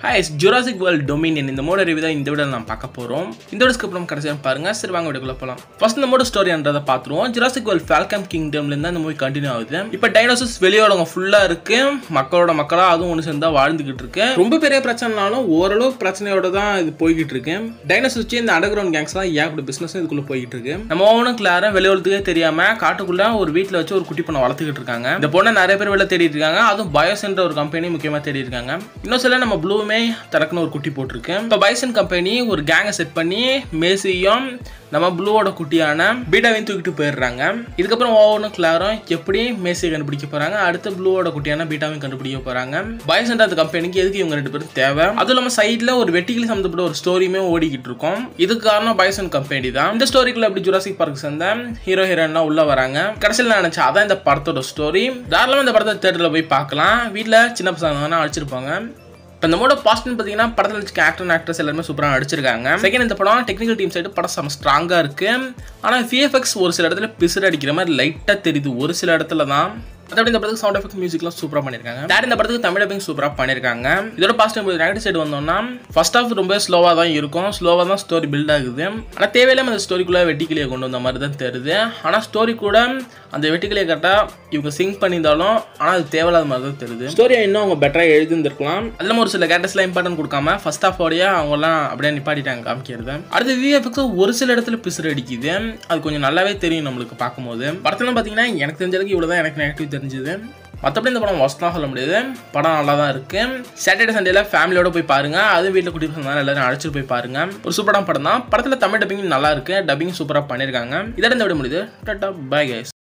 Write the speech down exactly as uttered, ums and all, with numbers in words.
Hi, it's Jurassic World Dominion. இந்த மோட review தான் இந்த வீடியோல நான் பார்க்க போறோம். இந்த வீடியோக்கு அப்புறம் கடைசியா பாருங்க. சரி வாங்க வீடியோக்குள்ள போலாம். ஃபர்ஸ்ட் இந்த மோட ஸ்டோரின்றதை பாத்துருவோம். Jurassic World Falcon Kingdomல இருந்து இந்த மூவி கண்டினியூ ஆகுது. இப்போ டைனோசர்ஸ் வெளியோடங்க ஃபுல்லா இருக்கு. மக்களோட மக்களா அதுவும் ஒன்னு சேர்ந்தா வாழ்ந்துகிட்டு இருக்கு. ரொம்ப பெரிய பிரச்சனைனாலும் ஓரளவு பிரச்சனையோட தான் இது போயிட்டு இருக்கு. டைனோசர்ஸ் இந்த அண்டர் கிரவுண்ட் கேங்ஸ்லாம் ஏகப்பட்ட பிசினஸ் இதுக்குள்ள போயிட்டு இருக்கு. நம்ம ஓவனும் கிளாரும் வெளியோடத்துக்கே தெரியாம காட்டுக்குள்ள ஒரு வீட்ல வச்சு ஒரு குட்டி பொண்ணை வளர்த்துக்கிட்டு இருக்காங்க. இந்த பொண்ணை நிறைய பேர் வெளில தேடிட்டு இருக்காங்க. அதுவும் பயோஸ்ன்ற ஒரு கம்பெனி முக்கியமா தேடி இருக்காங்க. இன்னும் சில நம்ம ப்ளூ தரக்குன்னு ஒரு குட்டி போட்டிருக்கு. இப்போ பைசன் கம்பெனி ஒரு கேங்கை செட் பண்ணி மேசியும் நம்ம ப்ளூவோட குட்டியான பீட்டாவையும் தூக்கிட்டு போயிடுறாங்க. இதுக்கப்புறம் ஓவனும் கிளாரும் எப்படி மேசியை கண்டுபிடிக்க போறாங்க, அடுத்து ப்ளூவோட குட்டியான பீட்டாவையும் கண்டுபிடிக்க போறாங்க. பைசன் அந்த கம்பெனிக்கு எதுக்கு இவங்க ரெண்டு பேரும் தேவை, அதுவும் இல்லாம சைட்ல ஒரு வெட்டிக்கிளி சம்பந்தப்பட்ட ஒரு ஸ்டோரியுமே ஓடிக்கிட்டு இருக்கும். இதுக்கு காரணம் பைசன் கம்பெனி தான். இந்த ஸ்டோரிக்குள்ள எப்படி ஜுராசிக் பார்க் சேர்ந்த ஹீரோ ஹீரோயினா உள்ள வராங்க. கடைசியில் நான் நினைச்சேன் அதான் இந்த படத்தோட ஸ்டோரி. தாராளமா இந்த படத்தை தேட்டர்ல போய் பார்க்கலாம். வீட்டுல சின்ன பசங்க அடிச்சிருப்பாங்க. இப்போ இந்த மோட பாசிட்டிவ் பார்த்தீங்கன்னா படத்தில் வச்சு ஆக்டர் அண்ட் ஆக்ட்ரஸ் எல்லாருமே சூப்பராக நடிச்சிருக்காங்க. செகண்ட் இந்த படம் டெக்னிக்கல் டீம் சைடு படம் செம்ம ஸ்ட்ராங்காக இருக்கு. ஆனால் விஎஃப்எக்ஸ் ஒரு சில இடத்துல பிசுறு அடிக்கிற மாதிரி லைட்டாக தெரியுது ஒரு சில இடத்துல தான். அதாவது இந்த படத்துக்கு சவுண்ட் எஃபெக்ட் மியூசிக்லாம் சூப்பராக பண்ணியிருக்காங்க. டேட் இந்த படத்துக்கு தமிழ் டப்பிங் சூப்பராக பண்ணியிருக்காங்க. இதோட பாசிட்டிவ் நெகட்டிவ் சைடு வந்தோம்னா ஃபர்ஸ்ட் ஆஃப் ரொம்ப ஸ்லோவாக தான் இருக்கும். ஸ்லோவாக தான் ஸ்டோரி பில்ட் ஆகுது. ஆனால் தேவையில்லாம அந்த ஸ்டோரிக்குள்ளே வெட்டிக்கிளியை கொண்டு வந்த மாதிரி தான் தெரியுது. ஆனால் ஸ்டோரி கூட அந்த வெட்டிக்கிளியை கரெக்டாக இவங்க சிங்க் பண்ணியிருந்தாலும் ஆனால் அது தேவையில்லாத மாதிரி தான் தெரியுது. ஸ்டோரியை இன்னும் அவங்க பெட்டராக எழுதிருக்கலாம். அதில் ஒரு சில கேரக்டர்ஸ்லாம் இம்பார்ட்டன்ட் கொடுக்காம ஃபர்ஸ்ட் ஆஃப் ஓடியா அவங்கலாம் அப்படியே நிப்பாட்டிட்டாங்க காமிக்கிறது. அடுத்து விஎஃப்எக்ஸ் ஒரு சில இடத்துல பிசுறு அடிக்குது. அது கொஞ்சம் நல்லாவே தெரியும் நம்மளுக்கு பார்க்கும்போது. படத்துல பார்த்தீங்கன்னா எனக்கு தெரிஞ்சதுக்கு இவ்வளோ தான் எனக்கு நெகட்டிவ் தெரிஞ்சுது. மற்றபடி இந்த படம் ஒஸ்ட்லாம் சொல்ல முடியாது. படம் நல்லா தான் இருக்கு. சாட்டர்டே சண்டேல ஃபேமிலியோட போய் பாருங்க. அது வீட்டில் குட்டி பசங்க எல்லாரும் அழைச்சிட்டு போய் பாருங்க. ஒரு சூப்பரான படம் தான். படத்தில் தமிழ் டப்பிங் நல்லா இருக்கு. டப்பிங் சூப்பராக பண்ணியிருக்காங்க. இதோட இந்த விட முடியுது. Tata bye guys.